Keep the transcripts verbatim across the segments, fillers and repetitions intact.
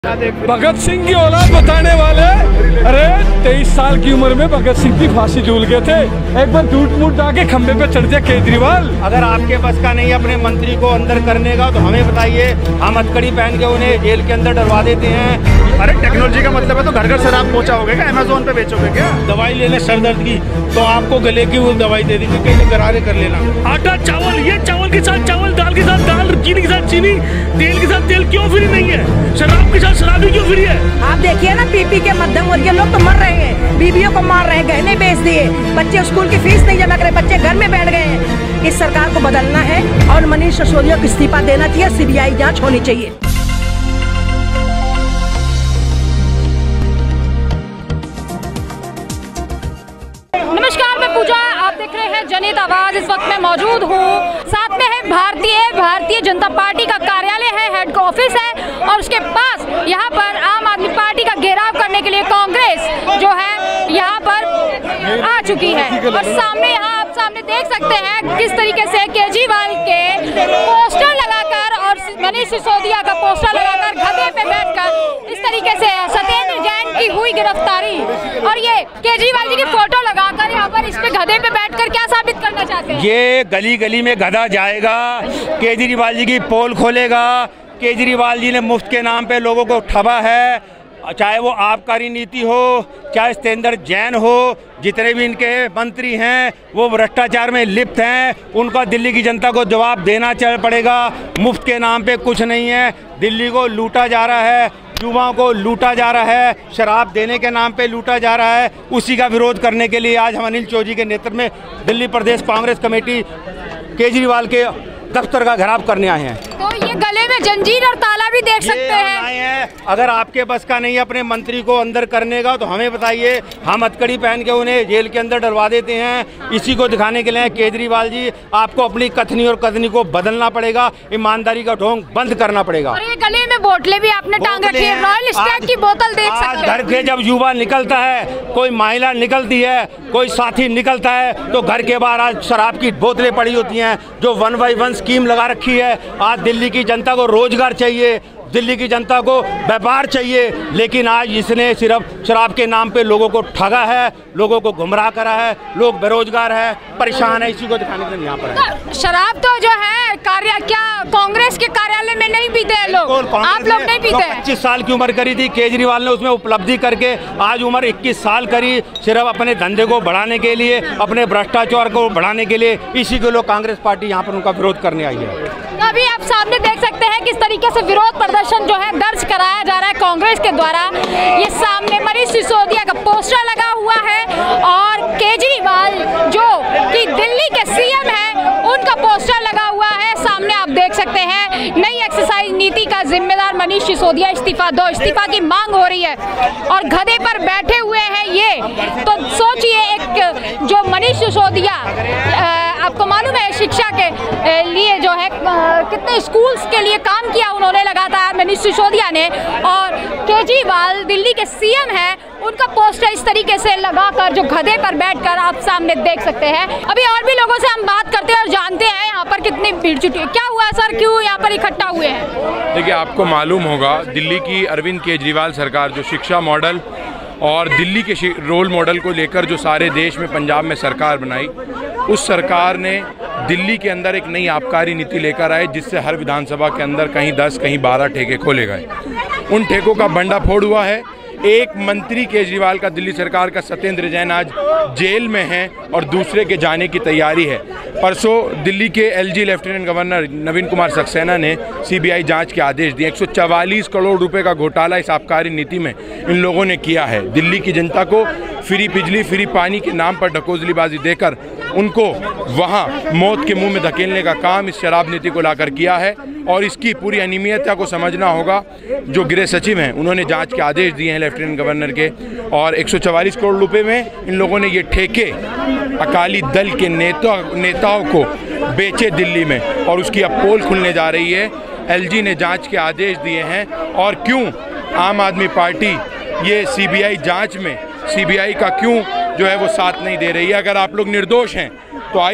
भगत सिंह की औलाद बताने वाले, अरे तेईस साल की उम्र में भगत सिंह की फांसी झूल गए थे। एक बार झूठ मूठ डाके खंबे पे चढ़ दिया केजरीवाल। अगर आपके बस का नहीं अपने मंत्री को अंदर करने का तो हमें बताइए, हम हथकड़ी पहन के उन्हें जेल के अंदर डलवा देते हैं। अरे टेक्नोलॉजी का मतलब है तो घर घर शराब पहुंचाओगे क्या? अमेज़न पे बेचोगे क्या? दवाई लेने सर दर्द की तो आपको गले की वो दवाई दे देंगे, कहीं गरारे कर लेना। आटा चावल, ये चावल के साथ चावल, दाल के साथ दाल, चीनी के साथ चीनी, तेल के साथ तेल क्यों फ्री नहीं है? शराब के साथ शराबी क्यों फ्री है? आप देखिए ना, पी पी के मध्यम वर्गीय लोग तो मर रहे हैं, बीवियों को मार रहे हैं, गहने बेच दिए, बच्चे स्कूल की फीस नहीं जमा करे, बच्चे घर में बैठ गए हैं। इस सरकार को बदलना है और मनीष सिसोदिया को इस्तीफा देना चाहिए, सीबीआई जांच होनी चाहिए। नमस्कार, मैं पूजा, आप देख रहे हैं जनहित आवाज। इस वक्त मैं मौजूद हूँ, साथ में है भारतीय भारतीय जनता पार्टी का कार्यालय है, हेड ऑफिस है, और उसके पास यहाँ पर आम आदमी पार्टी का घेराव करने के लिए कांग्रेस जो है यहाँ पर आ चुकी है। और सामने यहाँ आप सामने देख सकते हैं किस तरीके से केजरीवाल के पोस्टर लगाकर और मनीष सिसोदिया का पोस्टर लगाकर गधे पे बैठकर इस तरीके से सत्येंद्र जैन की हुई गिरफ्तारी, और ये केजरीवाल जी की फोटो लगाकर यहाँ पर इस पे गधे पे बैठकर क्या साबित करना चाहते हैं? ये गली गली में गधा जाएगा, केजरीवाल जी की पोल खोलेगा। केजरीवाल जी ने मुफ्त के नाम पे लोगों को ठगा है, चाहे वो आबकारी नीति हो, चाहे सत्येंद्र जैन हो, जितने भी इनके मंत्री हैं वो भ्रष्टाचार में लिप्त हैं। उनका दिल्ली की जनता को जवाब देना चल पड़ेगा। मुफ्त के नाम पे कुछ नहीं है, दिल्ली को लूटा जा रहा है, युवाओं को लूटा जा रहा है, शराब देने के नाम पे लूटा जा रहा है। उसी का विरोध करने के लिए आज हम अनिल चौधरी के नेतृत्व में दिल्ली प्रदेश कांग्रेस कमेटी केजरीवाल के दफ्तर का घेराव करने आए हैं। तो ये गले में जंजीर और ताला भी देख सकते हैं। हैं अगर आपके बस का नहीं अपने मंत्री को अंदर करने का तो हमें बताइए, हम हथकड़ी पहन के उन्हें जेल के अंदर डलवा देते हैं। इसी को दिखाने के लिए केजरीवाल जी, आपको अपनी कथनी और कथनी को बदलना पड़ेगा, ईमानदारी का ढोंग बंद करना पड़ेगा। और ये गले में बोतलें भी आपने टांग रखी है, रॉयल स्टैग की बोतल देख सकते हैं। घर के जब युवा निकलता है, कोई महिला निकलती है, कोई साथी निकलता है, तो घर के बाहर आज शराब की बोतलें पड़ी होती हैं। जो वन बाई वन स्कीम लगा रखी है, आज दिल्ली की जनता को रोजगार चाहिए, दिल्ली की जनता को व्यापार चाहिए, लेकिन आज इसने सिर्फ शराब के नाम पे लोगों को ठगा है, लोगों को गुमराह करा है, लोग बेरोजगार है, परेशान है। इसी को दिखाने के लिए यहाँ पर है। शराब तो जो है कार्य क्या कांग्रेस के कार्यालय में नहीं पीते हैं लोग, आप लोग नहीं पीते हैं। पच्चीस साल की उम्र करी थी केजरीवाल ने, उसमें उपलब्धि करके आज उम्र इक्कीस साल करी, सिर्फ अपने धंधे को बढ़ाने के लिए, अपने भ्रष्टाचार को बढ़ाने के लिए। इसी के लोग कांग्रेस पार्टी यहाँ पर उनका विरोध करने आई है। अभी आप सामने देख सकते हैं किस तरीके से विरोध प्रदर्शन जो है दर्ज कराया जा रहा है कांग्रेस के द्वारा। ये सामने मनीष सिसोदिया का पोस्टर लगा हुआ है और केजरीवाल जो कि दिल्ली के सीएम हैं उनका पोस्टर लगा हुआ है। सामने आप देख सकते हैं नई एक्साइज नीति का जिम्मेदार मनीष सिसोदिया इस्तीफा दो, इस्तीफा की मांग हो रही है और गधे पर बैठे हुए हैं ये। तो सोचिए, एक जो मनीष सिसोदिया, आपको मालूम है शिक्षा के लिए जो है कितने स्कूल्स के लिए काम किया उन्होंने लगातार मनीष सिसोदिया ने, और केजरीवाल दिल्ली के सीएम हैं, उनका पोस्टर इस तरीके से लगाकर जो गधे पर बैठकर आप सामने देख सकते हैं। अभी और भी लोगों से हम बात करते हैं और जानते हैं यहाँ पर कितनी भीड़ जुटी है। क्या हुआ सर, क्यों यहाँ पर इकट्ठा हुए हैं? देखिए, आपको मालूम होगा दिल्ली की अरविंद केजरीवाल सरकार जो शिक्षा मॉडल और दिल्ली के रोल मॉडल को लेकर जो सारे देश में पंजाब में सरकार बनाई, उस सरकार ने दिल्ली के अंदर एक नई आबकारी नीति लेकर आए, जिससे हर विधानसभा के अंदर कहीं दस कहीं बारह ठेके खोले गए। उन ठेकों का भंडाफोड़ हुआ है। एक मंत्री केजरीवाल का, दिल्ली सरकार का, सत्येंद्र जैन आज जेल में है और दूसरे के जाने की तैयारी है। परसों दिल्ली के LG lieutenant governor Naveen Kumar Saxena ने सीबीआई जांच के आदेश दिए। एक सौ चवालीस करोड़ रुपए का घोटाला इस आबकारी नीति में इन लोगों ने किया है। दिल्ली की जनता को फ्री बिजली, फ्री पानी के नाम पर ढकोसलीबाजी देकर उनको वहाँ मौत के मुंह में धकेलने का काम इस शराब नीति को लाकर किया है। और इसकी पूरी अनियमितता को समझना होगा। जो गृह सचिव हैं उन्होंने जांच के आदेश दिए हैं लेफ्टिनेंट गवर्नर के, और एक सौ चवालीस करोड़ रुपए में इन लोगों ने ये ठेके अकाली दल के नेता नेताओं को बेचे दिल्ली में, और उसकी अब पोल खुलने जा रही है। एलजी ने जांच के आदेश दिए हैं, और क्यों आम आदमी पार्टी ये सीबीआई जांच में सीबीआई का क्यों जो है वो साथ नहीं दे रही है? अगर आप लोग निर्दोष हैं तो आइए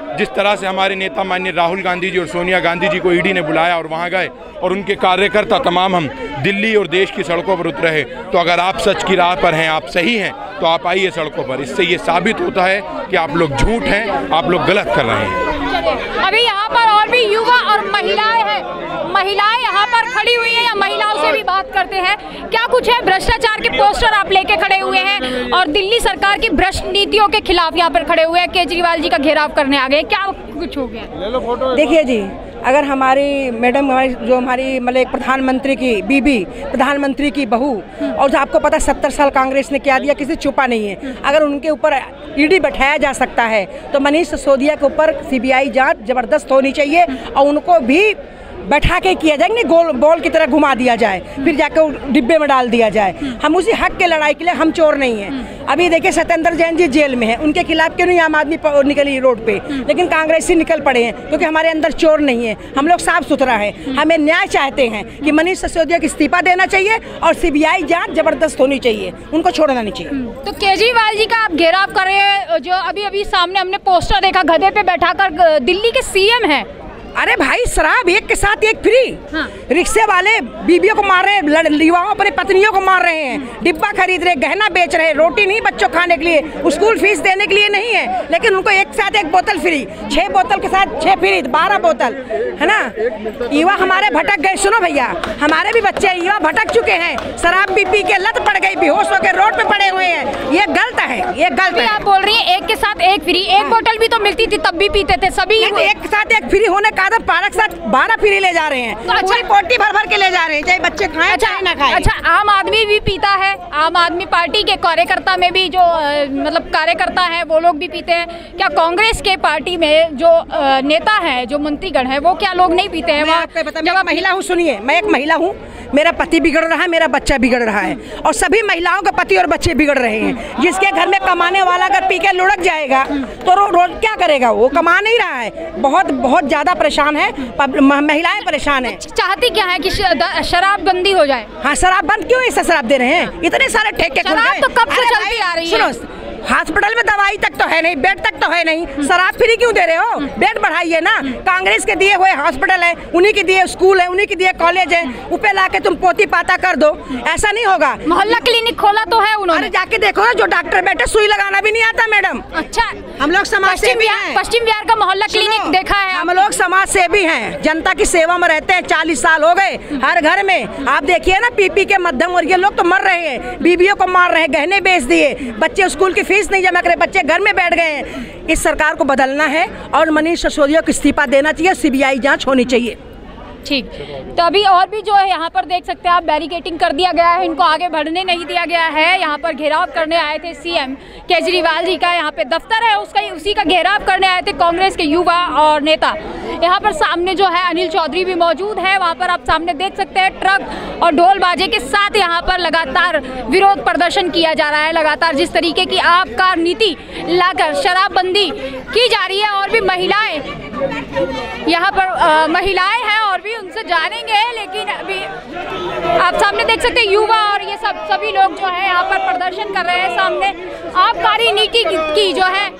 जिस तरह से हमारे नेता माननीय राहुल गांधी जी और सोनिया गांधी जी को ईडी ने बुलाया और वहाँ गए और उनके कार्यकर्ता तमाम हम दिल्ली और देश की सड़कों पर उतरे हैं, तो अगर आप सच की राह पर हैं, आप सही हैं, तो आप आइए सड़कों पर। इससे ये साबित होता है कि आप लोग झूठ हैं, आप लोग गलत कर रहे हैं। अभी यहाँ पर और भी युवा और महिलाएं हैं, महिलाएं यहाँ पर खड़ी हुई हैं, या महिलाओं से भी बात करते हैं। क्या कुछ है? भ्रष्टाचार के पोस्टर आप लेके खड़े हुए हैं और दिल्ली सरकार की भ्रष्ट नीतियों के खिलाफ यहाँ पर खड़े हुए हैं, केजरीवाल जी का घेराव करने आ गए, क्या कुछ हो गया? देखिए जी, अगर हमारी मैडम, हमारी जो हमारी मतलब एक प्रधानमंत्री की बीबी, प्रधानमंत्री की बहू, और आपको पता सत्तर साल कांग्रेस ने क्या दिया, किसी छुपा नहीं है। अगर उनके ऊपर ईडी बैठाया जा सकता है तो मनीष सिसोदिया के ऊपर सीबीआई जांच जबरदस्त होनी चाहिए और उनको भी बैठा के किया जाए, नहीं गोल बॉल की तरह घुमा दिया जाए, फिर जाकर डिब्बे में डाल दिया जाए। हम उसी हक के लड़ाई के लिए, हम चोर नहीं हैं। अभी देखिए सत्येंद्र जैन जी जेल में हैं, उनके खिलाफ क्यों नहीं आम आदमी निकली रोड पे, लेकिन कांग्रेसी निकल पड़े हैं क्योंकि हमारे अंदर चोर नहीं है, हम लोग साफ सुथरा है। हमें न्याय चाहते हैं कि मनीष सिसोदिया को इस्तीफा देना चाहिए और सीबीआई जांच जबरदस्त होनी चाहिए, उनको छोड़ना नहीं चाहिए। तो केजरीवाल जी का आप घेराव कर रहे हैं, जो अभी अभी सामने हमने पोस्टर देखा, गधे पे बैठाकर दिल्ली के सीएम हैं। अरे भाई, शराब एक के साथ एक फ्री। हाँ। रिक्शे वाले बीबियों को मार रहे हैं, युवाओं अपनी पत्नियों को मार रहे हैं, डिब्बा खरीद रहे, गहना बेच रहे, रोटी नहीं बच्चों खाने के लिए, स्कूल फीस देने के लिए नहीं है, लेकिन उनको एक साथ एक बोतल फ्री, छह बोतल के साथ छह फ्री, बारह बोतल, है ना। युवा हमारे भटक गए। सुनो भैया, हमारे भी बच्चे युवा भटक चुके हैं, शराब पी पी के लत पड़ गई, बेहोश होकर रोड पे पड़े हुए हैं। ये गलत है, ये गलत है। आप बोल रही है एक के साथ एक फ्री, एक बोतल भी तो मिलती थी तब भी पीते थे सभी। एक साथ एक फ्री होने का पारक साथ बारह फ्री ले जा रहे हैं, तो अच्छा पोटी भर भर के ले जा रहे हैं, चाहे बच्चे खाएं चाहे ना खाएं। अच्छा, आम आदमी भी पीता है, आम आदमी पार्टी के कार्यकर्ता में भी जो आ, मतलब कार्यकर्ता हैं वो लोग भी पीते हैं। क्या कांग्रेस के पार्टी में जो आ, नेता हैं, जो मंत्रीगण हैं, वो क्या लोग नहीं पीते हैं? वहाँ जब मैं महिला हूँ, सुनिए, मैं एक महिला हूँ, मेरा पति बिगड़ रहा है, मेरा बच्चा बिगड़ रहा है, और सभी महिलाओं के पति और बच्चे बिगड़ रहे हैं। जिसके घर में कमाने वाला अगर पी के लुढ़क जाएगा तो रो, रोज क्या करेगा? वो कमा नहीं रहा है, बहुत बहुत ज्यादा परेशान है, महिलाएं परेशान है। चाहती क्या है कि शराब बंदी हो जाए? हाँ, शराब बंद क्यों ऐसा शराब दे रहे हैं? इतने सारे ठेके खुल गए, तो कब से चलती आ रही है। हॉस्पिटल में दवाई तक तो है नहीं, बेड तक तो है नहीं, शराब फ्री क्यों दे रहे हो? बेड बढ़ाइए ना। कांग्रेस के दिए हुए हॉस्पिटल है, उन्हीं के दिए स्कूल है, उन्हीं के दिए कॉलेज है, ऊपर ला के तुम पोती पाता कर दो, ऐसा नहीं होगा। मोहल्ला क्लिनिक खोला तो है उन्होंने। अरे जाके देखो ना, जो डॉक्टर बैठे सुई लगाना भी नहीं आता मैडम। अच्छा, हम लोग समाज सेवी हैं। पश्चिम बिहार का मोहल्ला क्लिनिक देखा है? हम लोग समाज सेवी हैं, जनता की सेवा में रहते हैं, चालीस साल हो गए हर घर में। आप देखिए ना, पीपी के मध्यम वर्गीय लोग तो मर रहे हैं, बीबियों को मार रहे हैं, गहने बेच दिए, बच्चे स्कूल की फीस नहीं जमा करे, बच्चे घर में बैठ गए हैं। इस सरकार को बदलना है और मनीष सिसोदिया को इस्तीफा देना चाहिए, सीबीआई जांच होनी चाहिए। ठीक, तो अभी और भी जो है यहाँ पर देख सकते हैं आप, बैरिकेटिंग कर दिया गया है, इनको आगे बढ़ने नहीं दिया गया है। यहाँ पर घेराव करने आए थे सीएम केजरीवाल जी का, यहाँ पे दफ्तर है उसका, उसी का घेराव करने आए थे कांग्रेस के युवा और नेता। यहाँ पर सामने जो है अनिल चौधरी भी मौजूद है, वहाँ पर आप सामने देख सकते हैं ट्रक और ढोल बाजे के साथ यहाँ पर लगातार विरोध प्रदर्शन किया जा रहा है। लगातार जिस तरीके की आपका नीति लाकर शराबबंदी की जा रही है, और भी महिलाएं यहाँ पर आ, महिलाएं हैं और भी उनसे जानेंगे, लेकिन अभी आप सामने देख सकते हैं युवा और ये सब सभी लोग जो है यहाँ पर प्रदर्शन कर रहे हैं सामने आबकारी नीति की, की जो है।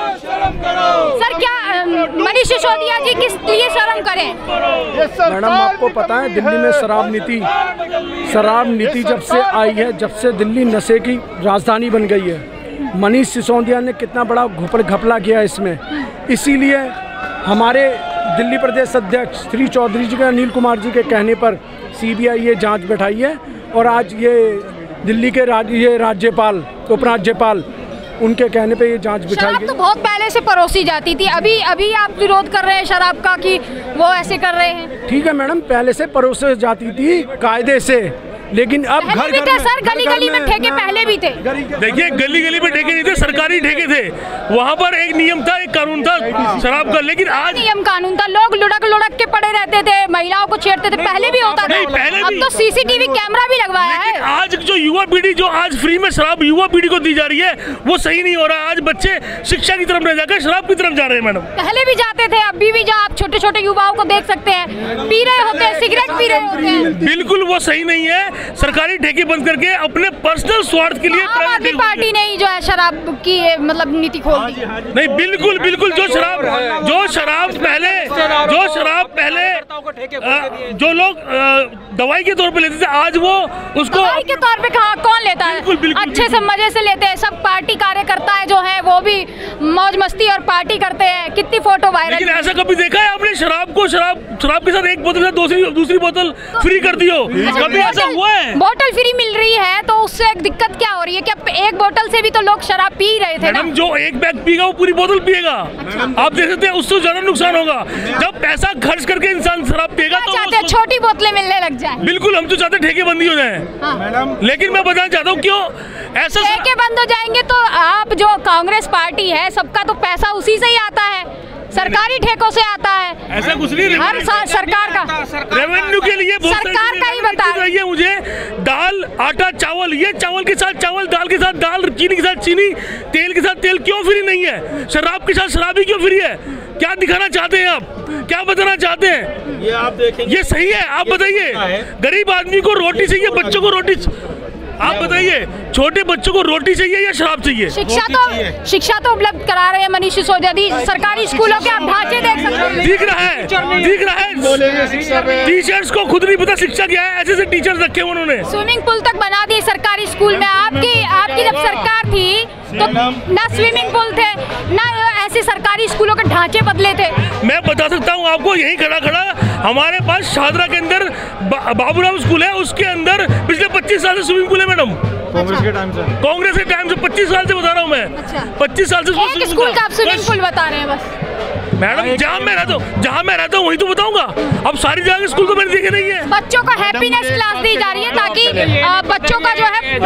सर, क्या मनीष सिसोदिया जी किस लिए शर्म करें? मैडम, आपको पता है दिल्ली में शराब नीति शराब नीति जब से आई है, जब से दिल्ली नशे की राजधानी बन गई है, मनीष सिसोदिया ने कितना बड़ा घुपड़ घपला किया इसमें। इसीलिए हमारे दिल्ली प्रदेश अध्यक्ष श्री चौधरी जी के, अनिल कुमार जी के कहने पर सीबीआई ये जांच बैठाई है, और आज ये दिल्ली के राज्य ये राज्यपाल, उपराज्यपाल, उनके कहने पे ये जांच बिठाई गई। तो बहुत पहले से परोसी जाती थी, अभी अभी आप विरोध कर रहे हैं शराब का कि वो ऐसे कर रहे हैं? ठीक है मैडम, पहले से परोसी जाती थी कायदे से, लेकिन अब घर घर में, सर गली गली में ठेके पहले भी थे। देखिए, गली गली में ठेके नहीं थे, सरकारी ठेके थे, वहाँ पर एक नियम था, एक कानून था शराब का, लेकिन आज नियम कानून था, लोग लुढ़क लुढ़क के पड़े रहते थे, महिलाओं को छेड़ते थे, पहले भी होता था, अब तो सीसीटीवी कैमरा भी लगवाया है। आज जो युवा पीढ़ी जो आज फ्री में शराब युवा पीढ़ी को दी जा रही है, वो सही नहीं हो रहा। आज बच्चे शिक्षा की तरफ न जाकर शराब की तरफ जा रहे हैं मैडम। पहले भी जाते थे, अभी भी जो आप छोटे छोटे युवाओं को देख सकते हैं, पी रहे होते हैं, सिगरेट पी रहे होते हैं। बिल्कुल वो सही नहीं है। सरकारी ठेके बंद करके अपने पर्सनल स्वार्थ के लिए आम आदमी पार्टी ने ही जो है शराब की मतलब नीति खोल दी। नहीं, बिल्कुल बिल्कुल जो शराब जो शराब पहले जो शराब पहले जो लोग दवाई के तौर पे लेते थे, आज वो उसको दवाई के तौर पे कहाँ कौन लेता है? बिल्कुल, बिल्कुल, अच्छे से मजे से लेते हैं। सब पार्टी कार्यकर्ता है जो है वो भी मौज मस्ती और पार्टी करते हैं। कितनी फोटो वायरल। लेकिन ऐसा कभी देखा है आपने शराब को शराब शराब के साथ एक बोतल से दूसरी दूसरी बोतल फ्री कर दी हो? कभी ऐसा हुआ है? बोतल फ्री मिल रही है तो उससे एक दिक्कत क्या हो रही है कि एक बोतल से भी तो लोग शराब पी रहे थे ना। जो एक बैग पीगा वो पूरी बोतल पिएगा। आप देख सकते हैं उससे ज्यादा नुकसान होगा। जब पैसा खर्च करके इंसान शराब पिएगा तो चाहते हैं छोटी बोतलें मिलने लग जाए। बिल्कुल, हम तो चाहते हैं ठेके बंदी हो जाए। हाँ। लेकिन मैं बताना चाहता हूँ क्यों ऐसा ठेके बंद हो जाएंगे तो आप जो कांग्रेस पार्टी है सबका तो पैसा उसी से ही आता है, सरकारी ठेकों से आता है। ऐसा कुछ नहीं, हर साल सरकार का रेवेन्यू के लिए सरकार का ही बता रही है। मुझे दाल, आटा, चावल, ये चावल के साथ चावल, दाल के साथ दाल, चीनी के साथ चीनी, तेल के साथ तेल क्यों फ्री नहीं है? शराब के साथ शराबी क्यों फ्री है? क्या दिखाना चाहते हैं आप? क्या बताना चाहते हैं? ये आप देखेंगे, ये सही है? आप बताइए। गरीब आदमी को रोटी चाहिए, बच्चों को रोटी, आप बताइए छोटे बच्चों को रोटी चाहिए या शराब चाहिए? शिक्षा तो शिक्षा तो उपलब्ध करा रहे हैं मनीष सिसोदिया जी। सरकारी स्कूलों के आप ढांचे देख सकते हैं। दिख रहा है, दिख रहा है। टीचर्स को खुद नहीं पता शिक्षा क्या है, ऐसे ऐसे टीचर्स रखे उन्होंने। स्विमिंग पूल तक बना दिए सरकारी स्कूल में। आपकी आपकी जब सरकार थी तो ना स्विमिंग पूल थे ना ऐसे सरकारी स्कूलों के ढांचे बदले थे। मैं बता सकता हूँ आपको, यही खड़ा खड़ा हमारे पास शाहदरा के अंदर बा, बाबूराम स्कूल है, उसके अंदर पिछले पच्चीस साल से स्विमिंग पूल है मैडम। कांग्रेस के टाइम से कांग्रेस के टाइम से पच्चीस साल से बता रहा हूँ मैं। पच्चीस साल से एक स्कूल का आप स्विमिंग पूल बता रहे हैं बस। मैडम जहाँ मैं रहता हूँ जहाँ मैं रहता हूँ वही तो बताऊंगा। अब सारी जगह स्कूल तो मैंने देखे नहीं है। बच्चों को हैप्पीनेस क्लास दी जा रही है ताकि बच्चों का जो है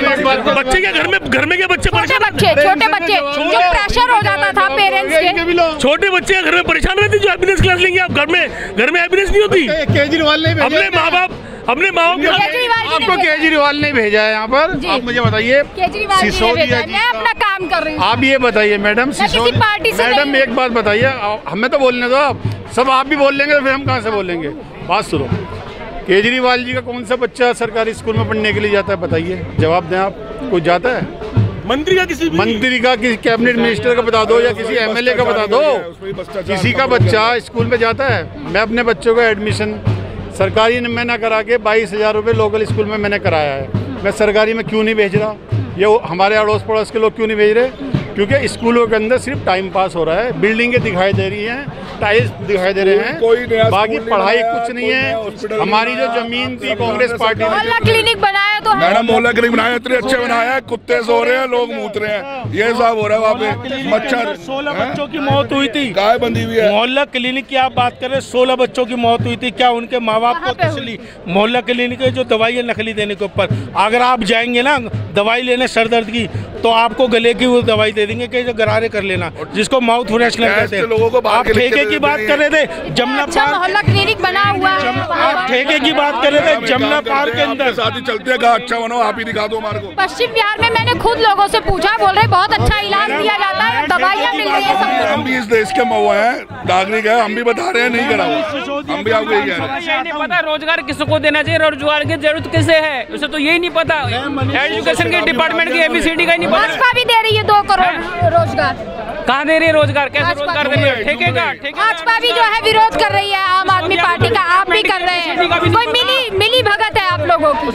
बच्चे क्या घर में घर में क्या बच्चे छोटे बच्चे छोटे बच्चे जो प्रेशर हो जाता था पेरेंट्स के, छोटे बच्चे घर में परेशान रहते जो हैप्पीनेस क्लास लेंगे। आप घर में घर में हैप्पीनेस नहीं होती। केजरीवाल ने अपने माँ बाप अपने माँ बाप आपको केजरीवाल ने भेजा है यहाँ पर। आप मुझे बताइए, सिसोदिया जी मैं अपना काम कर रही हूँ। आप ये बताइए मैडम, सिसोदिया पार्टी से मैडम एक बात बताइए, हमें तो बोलने दो। आप सब आप भी बोल लेंगे तो फिर हम कहाँ से बोलेंगे? बात सुनो, केजरीवाल जी का कौन सा बच्चा सरकारी स्कूल में पढ़ने के लिए जाता है? बताइए, जवाब दें। आप कुछ जाता है? मंत्री का किसी मंत्री का, किसी कैबिनेट मिनिस्टर का बता दो या किसी एमएलए का बता दो। किसी का बच्चा स्कूल में जाता है? मैं अपने बच्चों का एडमिशन सरकारी में ना करा के बाईस हजार रुपये लोकल स्कूल में मैंने कराया है। मैं सरकारी में क्यों नहीं भेज रहा? ये हमारे अड़ोस पड़ोस के लोग क्यों नहीं भेज रहे? क्योंकि स्कूलों के अंदर सिर्फ टाइम पास हो रहा है। बिल्डिंगें दिखाई दे रही हैं, टाइल्स दिखाई दे रहे हैं, बाकी पढ़ाई कुछ नहीं है। हमारी जो जमीन थी कांग्रेस पार्टी ने मोहल्ला क्लिनिक बनाया तो मैडम, मोहल्ला क्लिनिक बनाया, इतने अच्छे बनाया है, कुत्ते सो रहे हैं, लोग मूत रहे हैं, ये सब हो रहा है वहाँ पे। मच्छर, सोलह बच्चों की मौत हुई थी, गाय बंधी हुई है। मोहल्ला क्लिनिक की आप बात करें, सोलह बच्चों की मौत हुई थी। क्या उनके माँ बाप को तसली? मोहल्ला क्लिनिक है जो दवाइयाँ नकली देने के ऊपर, अगर आप जाएंगे ना दवाई लेने सर दर्द की तो आपको गले की वो दवाई दे देंगे कि जो गरारे कर लेना, जिसको माउथ फ्रेशनर कहते हैं। आप ठेके की बात कर रहे थे जमुना पार्क, मोहल्ला क्लिनिक बना हुआ है। आप ठेके की बात कर रहे थे जमुना पार्क के अंदर। साथ ही चलते हैं, अच्छा बनो, आप ही दिखा दो हमारे को। पश्चिम बिहार में मैंने खुद लोगों से पूछा, बोल रहे बहुत अच्छा इलाज दिया जाता है, दवाइयाँ मिल रही है। हम भी इस देश के मऊ हैं, नागरिक है, हम भी बता रहे हैं नहीं करा। हम भी आपको यही कह रहे हैं। नहीं पता रोजगार किसको देना चाहिए, रोजगार की जरूरत किसे है, उसे तो यही नहीं पता। एजुकेशन के डिपार्टमेंट की एबीसीडी का ही नहीं पता। भाजपा भी दे रही है दो करोड़ रोजगार। कहाँ दे रही है रोजगार? कैसे रोजगार दे रही है? ठेके का भाजपा भी जो है विरोध कर रही है आम आदमी पार्टी का, आप भी कर रहे हैं। कोई मिली मिली भगत है आप लोगों की?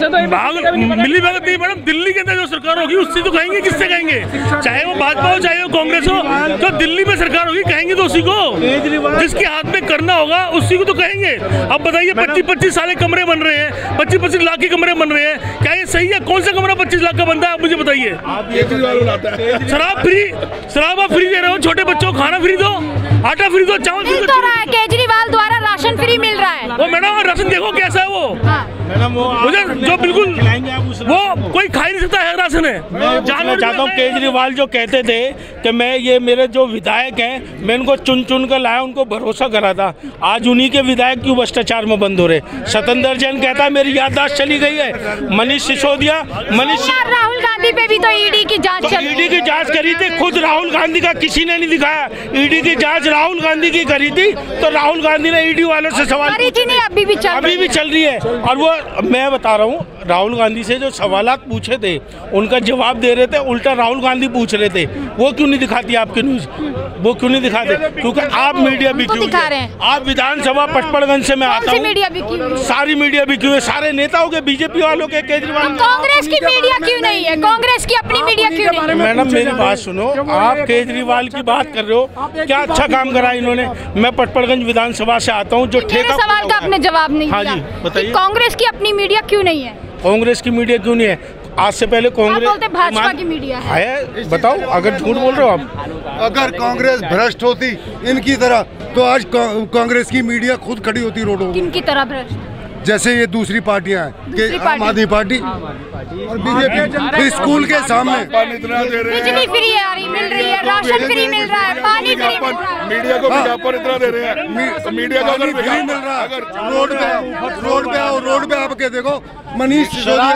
मिली भगत नहीं मैडम, दिल्ली के अंदर जो सरकार होगी उससे तो कहेंगे, किससे कहेंगे? चाहे वो भाजपा हो चाहे वो कांग्रेस हो, तो दिल्ली में सरकार होगी कहेंगे तो उसी को, जिसके हाथ में करना होगा उसी को तो कहेंगे। अब बताइए, पच्चीस पच्चीस साल कमरे बन रहे हैं, पच्चीस पच्चीस लाख के कमरे बन रहे हैं, क्या ये सही है? कौन सा कमरा पच्चीस लाख का बनता है? आप मुझे बताइए। शराब फ्री, शराब आप फ्री दे रहे हो, छोटे बच्चों को खाना फ्री दो, आटा फ्री दो, चावल फ्री दो। रहा है केजरीवाल द्वारा राशन फ्री मिल रहा है। वो मैडम राशन देखो कैसा है वो। मैडम वो मुझे जो बिल्कुल वो कोई खा ही नहीं सकता है राशन है। मैं जानना चाहता हूँ, केजरीवाल जो कहते थे कि मैं ये मेरे जो विधायक हैं मैं उनको चुन चुन कर लाया, उनको भरोसा करा था, आज उन्हीं के विधायक क्यों भ्रष्टाचार में बंद हो रहे? सतेंद्र जैन कहता है मेरी याददाश्त चली गई है। मनीष सिसोदिया, मनीष राहुल गांधी पे भी तो ईडी की जांच तो ईडी की जांच करी थी, खुद राहुल गांधी का किसी ने नहीं दिखाया। ईडी की जांच राहुल गांधी की करी थी तो राहुल गांधी ने ईडी वालों से सवाल करी थी, नहीं अभी भी चल अभी भी चल रही है। और वो मैं बता रहा हूँ, राहुल गांधी से जो सवालात पूछे थे उनका जवाब दे रहे थे, उल्टा राहुल गांधी पूछ रहे थे, वो क्यों नहीं दिखाती आपकी न्यूज? वो क्यों नहीं दिखाते? क्योंकि आप मीडिया बिकी हुई है। आप विधानसभा पचपड़गंज से मैं आता हूँ, सारी मीडिया बिकी हुई है, सारे नेताओं के, बीजेपी वालों के, केजरीवाल। कांग्रेस की मीडिया क्यों नहीं है? कांग्रेस की अपनी मीडिया क्यों नहीं है? मैडम मेरी बात सुनो, आप केजरीवाल की बात कर रहे हो, क्या अच्छा काम करा इन्होंने। मैं पचपड़गंज विधानसभा से आता हूँ, जो ठेका सवाल का आपने जवाब नहीं दिया। हाँ जी बताइए, कांग्रेस की अपनी मीडिया क्यों नहीं है? कांग्रेस की मीडिया क्यों नहीं है? आज से पहले कांग्रेस बोलते भाजपा की मीडिया है, है। बताओ अगर झूठ बोल रहे हो आप। अगर कांग्रेस भ्रष्ट होती इनकी तरह तो आज कांग्रेस की मीडिया खुद खड़ी होती रोडों। किनकी तरह भ्रष्ट? जैसे ये दूसरी पार्टियां हैं, आम आदमी पार्टी और बीजेपी। स्कूल के सामने बिजली फ्री आ रही मिल रही है, राशन फ्री मिल रहा है, पानी फ्री मिल रहा है, मीडिया को विज्ञापन इतना दे रहे हैं, मीडिया को अगर फ्री मिल रहा है। रोड पे रोड पे आओ, रोड पे आपके देखो मनीष सिसोदिया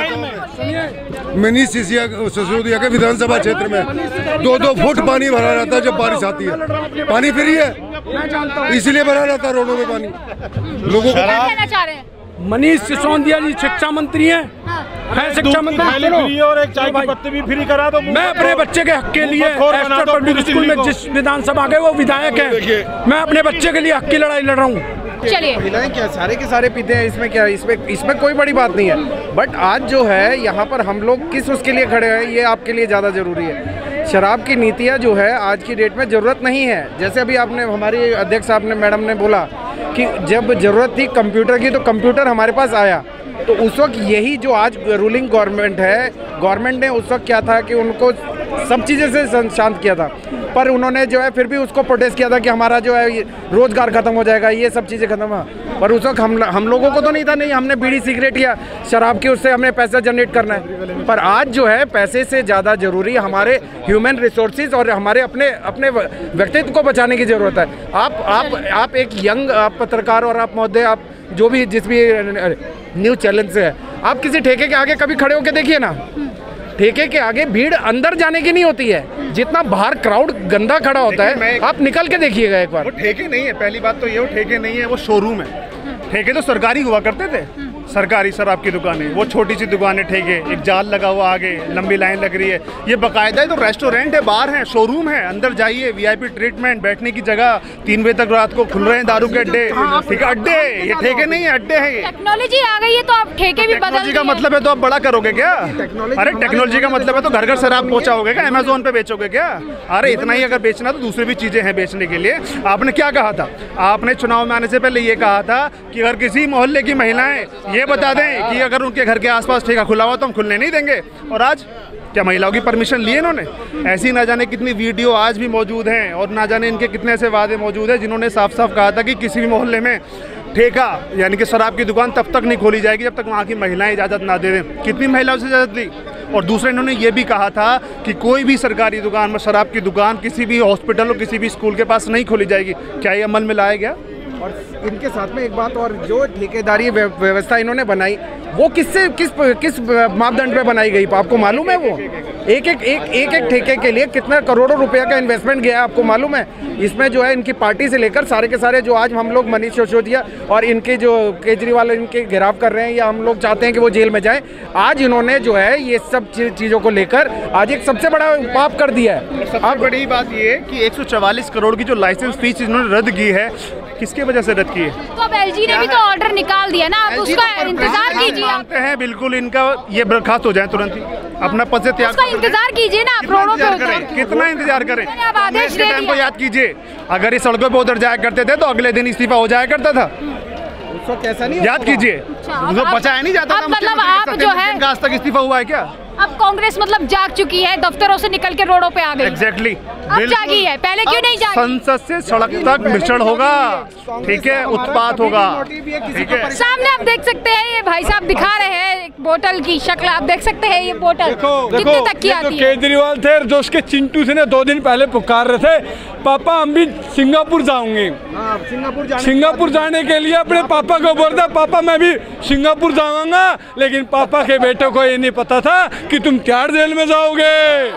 के मनीष सिसोदिया के विधानसभा क्षेत्र में दो दो फुट पानी भरा रहता है जब बारिश आती है। पानी फ्री है, इसीलिए भरा रहता है रोडों में पानी। लोगों को कहना चाह रहे हैं मनीष सिसोदिया जी शिक्षा मंत्री हैं, है शिक्षा मंत्री फ्री और एक चाय की पत्ती भी फ्री करा दो। मैं अपने बच्चे के हक के लिए एस्टर पब्लिक स्कूल में जिस विधानसभा के वो विधायक हैं, मैं अपने बच्चे के लिए हक की लड़ाई लड़ रहा हूँ। चलिए महिलाएं क्या सारे के सारे पीते हैं, इसमें क्या, इसमें इसमें कोई बड़ी बात नहीं है। बट आज जो है यहाँ पर हम लोग किस उसके लिए खड़े हैं, ये आपके लिए ज़्यादा ज़रूरी है। शराब की नीतियाँ जो है आज की डेट में ज़रूरत नहीं है। जैसे अभी आपने हमारी अध्यक्ष साहब ने, मैडम ने बोला कि जब ज़रूरत थी कंप्यूटर की तो कंप्यूटर हमारे पास आया, तो उस वक्त यही जो आज रूलिंग गवर्नमेंट है, गवर्नमेंट ने उस वक्त क्या था कि उनको सब चीज़ें से शांत किया था, पर उन्होंने जो है फिर भी उसको प्रोटेस्ट किया था कि हमारा जो है रोजगार खत्म हो जाएगा, ये सब चीज़ें खत्म हुआ। पर उस वक्त हम हम लोगों को तो नहीं था, नहीं हमने बीड़ी सिगरेट या शराब की उससे हमने पैसा जनरेट करना है। पर आज जो है पैसे से ज़्यादा ज़रूरी हमारे ह्यूमन रिसोर्सेज और हमारे अपने अपने व्यक्तित्व को बचाने की ज़रूरत है। आप आप आप एक यंग आप पत्रकार और आप महोदय, आप जो भी जिस भी न्यूज़ चैनल से है, आप किसी ठेके के आगे कभी खड़े होकर देखिए ना, ठेके के आगे भीड़ अंदर जाने की नहीं होती है, जितना बाहर क्राउड गंदा खड़ा होता है, आप निकल के देखिएगा एक बार। वो ठेके नहीं है, पहली बात तो ये, वो ठेके नहीं है, वो शोरूम है। ठेके तो सरकारी हुआ करते थे, सरकारी शराब की दुकानें, वो छोटी सी दुकानें ठेके, एक जाल लगा हुआ आगे, लंबी लाइन लग रही है। ये बाकायदा है तो रेस्टोरेंट है, बार है, शोरूम है, अंदर जाइए, वीआईपी ट्रीटमेंट, बैठने की जगह, तीन बजे तक रात को खुल रहे हैं दारू के अड्डे, ठीक है, अड्डे, ये ठेके नहीं है, अड्डे है। टेक्नोलॉजी आ गई है तो आप ठेके भी बदल का मतलब है तो आप बड़ा करोगे क्या? अरे टेक्नोलॉजी का मतलब है तो घर घर शराब पहुंचाओगे क्या? अमेजोन पे बेचोगे क्या? अरे इतना ही अगर बेचना तो दूसरी भी चीजें हैं बेचने के लिए। आपने क्या कहा था? आपने चुनाव में आने से पहले ये कहा था कि अगर किसी मोहल्ले की महिलाएं ये बता दें कि अगर उनके घर के आसपास ठेका खुला हुआ तो हम खुलने नहीं देंगे, और आज क्या महिलाओं की परमिशन ली इन्होंने? ऐसी ना जाने कितनी वीडियो आज भी मौजूद हैं और ना जाने इनके कितने ऐसे वादे मौजूद हैं जिन्होंने साफ साफ कहा था कि किसी भी मोहल्ले में ठेका यानी कि शराब की दुकान तब तक नहीं खोली जाएगी जब तक वहाँ की महिलाएं इजाज़त ना दे दें। कितनी महिलाओं से इजाज़त दी? और दूसरा इन्होंने ये भी कहा था कि कोई भी सरकारी दुकान में शराब की दुकान किसी भी हॉस्पिटल और किसी भी स्कूल के पास नहीं खोली जाएगी। क्या ये अमल में लाया गया? और इनके साथ में एक बात और, जो ठेकेदारी व्यवस्था इन्होंने बनाई वो किससे किस किस मापदंड पे बनाई गई आपको मालूम है? वो एक एक एक एक एक ठेके के लिए कितना करोड़ों रुपया का इन्वेस्टमेंट गया है आपको मालूम है? इसमें जो है इनकी पार्टी से लेकर सारे के सारे जो आज हम लोग मनीष सिसोदिया और इनके जो केजरीवाल इनके घेराव कर रहे हैं या हम लोग चाहते हैं कि वो जेल में जाएं, आज इन्होंने जो है ये सब चीज़ों को लेकर आज एक सबसे बड़ा पाप कर दिया है। सबसे बड़ी बात ये है कि एक सौ चवालीस करोड़ की जो लाइसेंस फीस इन्होंने रद्द की है, किसके वजह से रद्द की है? तो अब एलजी ने भी तो ऑर्डर निकाल दिया ना, आप उसका इंतजार कीजिए। आप हैं बिल्कुल इनका ये बर्खास्त हो जाए तुरंत ही, अपना पद से त्याग, उसका इंतजार कीजिए ना आप। रोडों पे करें, कितना इंतजार करें? आप आदेश दे दिए। को याद कीजिए, अगर ये सड़कों पे उधर जाया करते थे तो अगले दिन इस्तीफा हो जाया करता था। उसको कैसा नहीं याद कीजिए, बचाया नहीं जाता था। मतलब आप जो है आज तक इस्तीफा हुआ है क्या? अब कांग्रेस मतलब जाग चुकी है, दफ्तरों से निकल के रोडों पे आ गई। एग्जैक्टली, अब जागी है, पहले क्यों नहीं जागी? संसद से सड़क तक मिश्रण होगा, ठीक है, उत्पात होगा, ठीक है। सामने आप देख सकते हैं, ये भाई साहब दिखा रहे हैं एक बोतल की शक्ल, आप देख सकते हैं ये बोतल कितने तक की आती है। केजरीवाल थे जो उसके चिंटू से ने दो दिन पहले पुकार रहे थे, पापा हम भी सिंगापुर जाऊंगे। सिंगापुर सिंगापुर जाने के लिए अपने पापा को बोलता, पापा मैं भी सिंगापुर जाऊंगा, लेकिन पापा के बेटे को ये नहीं पता था कि तुम तिहाड़ जेल में जाओगे।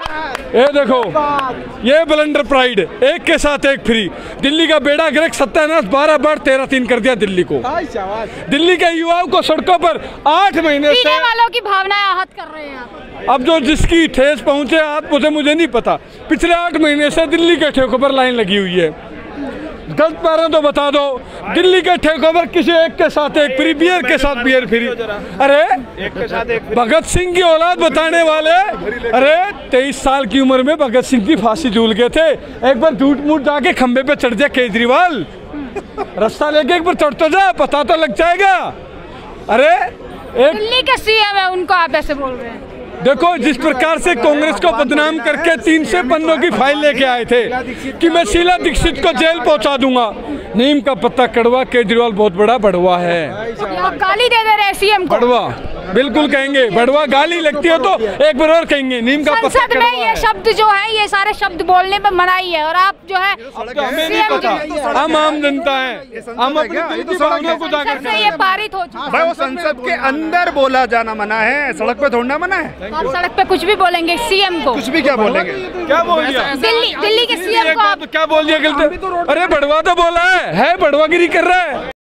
ये देखो, ये ब्लंडर प्राइड, एक के साथ एक फ्री। दिल्ली का बेड़ा गर्क सत्यानाश बारह बार तेरह तीन कर दिया दिल्ली को। दिल्ली के युवाओं को सड़कों पर आठ महीने से वालों की भावनाएं आहत कर रहे हैं आप। अब जो जिसकी ठेस पहुंचे आप मुझे मुझे नहीं पता। पिछले आठ महीने से दिल्ली के ठेकों पर लाइन लगी हुई है। गलत पा रहे तो बता दो, दिल्ली के ठेकों पर किसी एक के साथ एक फ्री, बियर के साथ बियर फ्री। अरे एक के साथ एक भगत सिंह की औलाद बताने वाले, अरे तेईस साल की उम्र में भगत सिंह की फांसी झूल गए थे। एक बार झूठ मूठ जाके खंबे पे चढ़ जाए केजरीवाल, रास्ता लेके एक बार चढ़ तो जा, पता तो लग जाएगा। अरे एक दिल्ली के सीएम है, उनको आप ऐसे बोल रहे हैं। देखो, जिस प्रकार से कांग्रेस को बदनाम करके तीन सौ पन्नों की फाइल लेके आए थे कि मैं शीला दीक्षित को जेल पहुंचा दूंगा। नीम का पत्ता कड़वा, केजरीवाल बहुत बड़ा बड़वा है। आप गाली दे दे रहे हैं सीएम को। बड़वा बिल्कुल कहेंगे, बड़वा गाली लगती है तो एक बार और कहेंगे नीम का पत्ता संसद में ये शब्द जो है, ये सारे शब्द बोलने पे मनाही है, और आप जो है हमें नहीं पता, हम आम जनता है, हम अपनी भावनाओं को जाकर से ये पारित हो चुका भाई। वो संसद के अंदर बोला जाना मना है, सड़क पे थोड़ा मना है। आप सड़क पे कुछ भी बोलेंगे सीएम को, कुछ भी क्या बोलेंगे? क्या बोल दिया दिल्ली दिल्ली के सीएम को आप क्या बोल दिया? अरे बड़वा तो बोला है, है बड़वागिरी कर रहा है।